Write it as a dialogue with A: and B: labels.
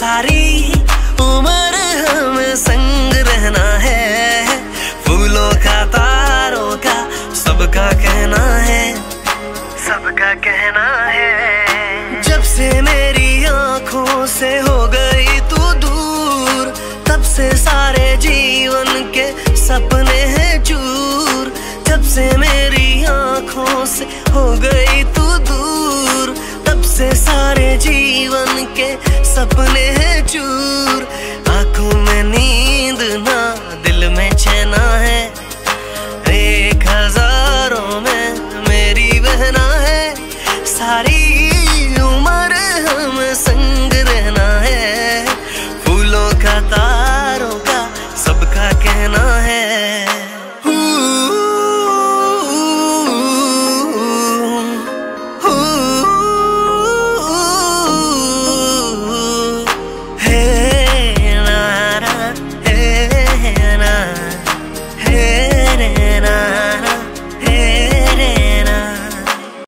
A: सारी उम्र हमें संग रहना है। फूलों का तारों का सबका कहना है, सबका कहना है।